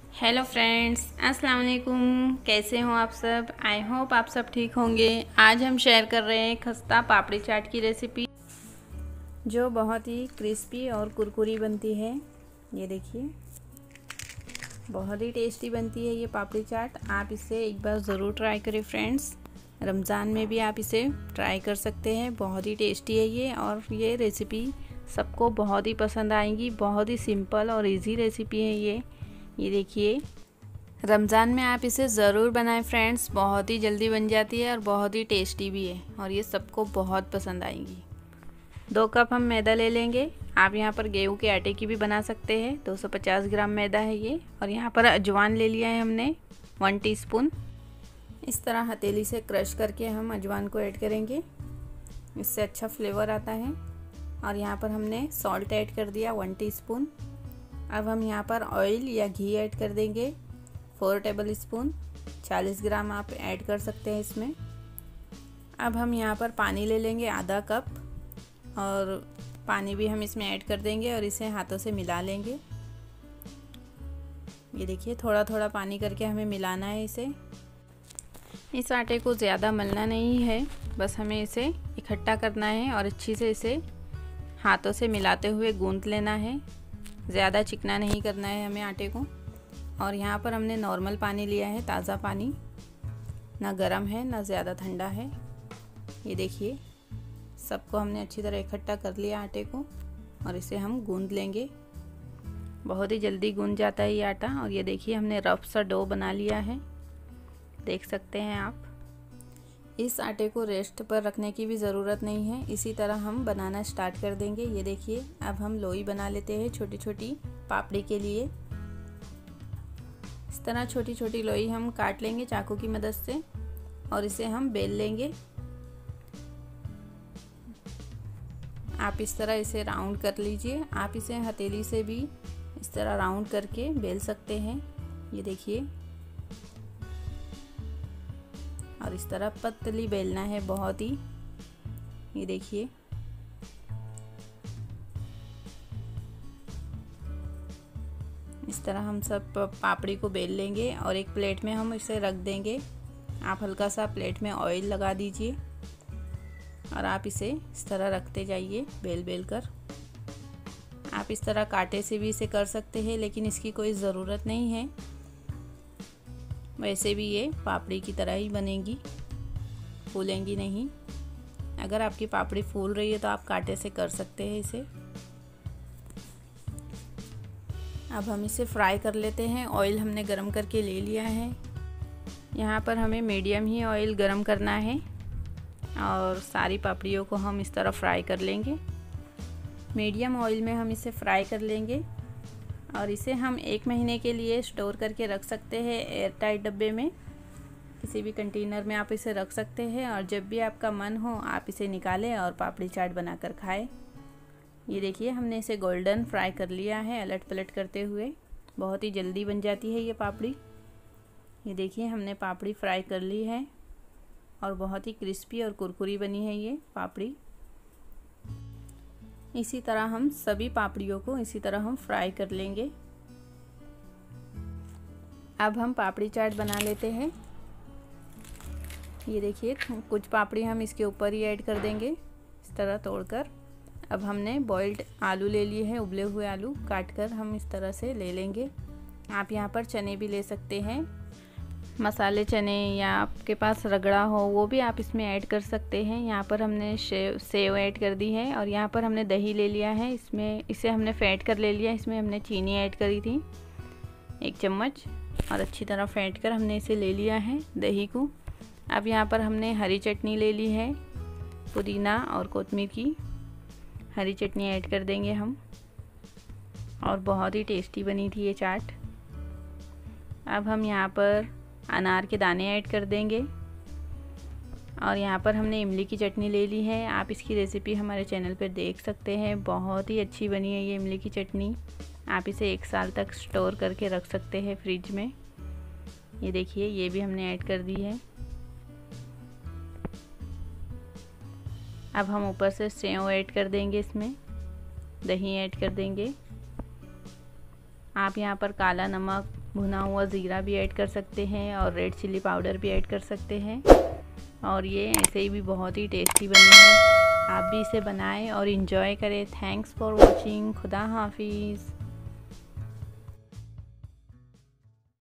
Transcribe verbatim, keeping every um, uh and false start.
Hello friends, अस्सलाम वालेकुम। कैसे हो आप सब? आई होप आप सब ठीक होंगे। आज हम शेयर कर रहे हैं खस्ता पापड़ी चाट की रेसिपी, जो बहुत ही क्रिस्पी और कुरकुरी बनती है। ये देखिए, बहुत ही टेस्टी बनती है ये पापड़ी चाट। आप इसे एक बार ज़रूर ट्राई करें फ्रेंड्स। रमज़ान में भी आप इसे ट्राई कर सकते हैं। बहुत ही टेस्टी है ये, और ये रेसिपी सबको बहुत ही पसंद आएगी। बहुत ही सिंपल और इजी रेसिपी है ये ये देखिए, रमज़ान में आप इसे ज़रूर बनाएं फ्रेंड्स। बहुत ही जल्दी बन जाती है और बहुत ही टेस्टी भी है, और ये सबको बहुत पसंद आएगी। दो कप हम मैदा ले लेंगे। आप यहाँ पर गेहूं के आटे की भी बना सकते हैं। दो सौ पचास ग्राम मैदा है ये। और यहाँ पर अजवान ले लिया है हमने वन टीस्पून। इस तरह हथेली से क्रश करके हम अजवान को ऐड करेंगे, इससे अच्छा फ्लेवर आता है। और यहाँ पर हमने सॉल्ट ऐड कर दिया वन टीस्पून। अब हम यहाँ पर ऑयल या घी ऐड कर देंगे फोर टेबल स्पून। चालीस ग्राम आप ऐड कर सकते हैं इसमें। अब हम यहाँ पर पानी ले लेंगे आधा कप, और पानी भी हम इसमें ऐड कर देंगे और इसे हाथों से मिला लेंगे। ये देखिए, थोड़ा थोड़ा पानी करके हमें मिलाना है इसे। इस आटे को ज़्यादा मलना नहीं है, बस हमें इसे इकट्ठा करना है और अच्छी से इसे हाथों से मिलाते हुए गूंथ लेना है। ज़्यादा चिकना नहीं करना है हमें आटे को। और यहाँ पर हमने नॉर्मल पानी लिया है, ताज़ा पानी, ना गर्म है ना ज़्यादा ठंडा है। ये देखिए, सबको हमने अच्छी तरह इकट्ठा कर लिया आटे को, और इसे हम गूंद लेंगे। बहुत ही जल्दी गूंद जाता है ये आटा। और ये देखिए, हमने रफ सा डो बना लिया है, देख सकते हैं आप। इस आटे को रेस्ट पर रखने की भी ज़रूरत नहीं है, इसी तरह हम बनाना स्टार्ट कर देंगे। ये देखिए, अब हम लोई बना लेते हैं छोटी छोटी पापड़ी के लिए। इस तरह छोटी छोटी लोई हम काट लेंगे चाकू की मदद से, और इसे हम बेल लेंगे। आप इस तरह इसे राउंड कर लीजिए। आप इसे हथेली से भी इस तरह राउंड करके बेल सकते हैं। ये देखिए, और इस तरह पतली बेलना है बहुत ही। ये देखिए, इस तरह हम सब पापड़ी को बेल लेंगे और एक प्लेट में हम इसे रख देंगे। आप हल्का सा प्लेट में ऑयल लगा दीजिए, और आप इसे इस तरह रखते जाइए बेल बेल कर। आप इस तरह कांटे से भी इसे कर सकते हैं, लेकिन इसकी कोई ज़रूरत नहीं है। वैसे भी ये पापड़ी की तरह ही बनेगी, फूलेंगी नहीं। अगर आपकी पापड़ी फूल रही है तो आप कांटे से कर सकते हैं इसे। अब हम इसे फ्राई कर लेते हैं। ऑयल हमने गरम करके ले लिया है। यहाँ पर हमें मीडियम ही ऑयल गरम करना है, और सारी पापड़ियों को हम इस तरह फ्राई कर लेंगे। मीडियम ऑयल में हम इसे फ्राई कर लेंगे, और इसे हम एक महीने के लिए स्टोर करके रख सकते हैं एयर टाइट डब्बे में। किसी भी कंटेनर में आप इसे रख सकते हैं, और जब भी आपका मन हो आप इसे निकालें और पापड़ी चाट बनाकर खाएं। ये देखिए, हमने इसे गोल्डन फ्राई कर लिया है अलट पलट करते हुए। बहुत ही जल्दी बन जाती है ये पापड़ी। ये देखिए, हमने पापड़ी फ्राई कर ली है, और बहुत ही क्रिस्पी और कुरकुरी बनी है ये पापड़ी। इसी तरह हम सभी पापड़ियों को इसी तरह हम फ्राई कर लेंगे। अब हम पापड़ी चाट बना लेते हैं। ये देखिए, कुछ पापड़ी हम इसके ऊपर ही ऐड कर देंगे इस तरह तोड़कर। अब हमने बॉइल्ड आलू ले लिए हैं, उबले हुए आलू काट कर हम इस तरह से ले लेंगे। आप यहाँ पर चने भी ले सकते हैं, मसाले चने, या आपके पास रगड़ा हो वो भी आप इसमें ऐड कर सकते हैं। यहाँ पर हमने सेव सेव ऐड कर दी है, और यहाँ पर हमने दही ले लिया है। इसमें इसे हमने फेंट कर ले लिया। इसमें हमने चीनी ऐड करी थी एक चम्मच, और अच्छी तरह फेंट कर हमने इसे ले लिया है दही को। अब यहाँ पर हमने हरी चटनी ले ली है, पुदीना और कोतमीर की हरी चटनी ऐड कर देंगे हम, और बहुत ही टेस्टी बनी थी ये चाट। अब हम यहाँ पर अनार के दाने ऐड कर देंगे, और यहाँ पर हमने इमली की चटनी ले ली है। आप इसकी रेसिपी हमारे चैनल पर देख सकते हैं। बहुत ही अच्छी बनी है ये इमली की चटनी। आप इसे एक साल तक स्टोर करके रख सकते हैं फ्रिज में। ये देखिए, ये भी हमने ऐड कर दी है। अब हम ऊपर से सेव ऐड कर देंगे, इसमें दही ऐड कर देंगे। आप यहाँ पर काला नमक भुना हुआ ज़ीरा भी ऐड कर सकते हैं और रेड चिल्ली पाउडर भी ऐड कर सकते हैं। और ये ऐसे ही भी बहुत ही टेस्टी बनी है। आप भी इसे बनाएं और इन्जॉय करें। Thanks for watching. खुदा हाफिज़।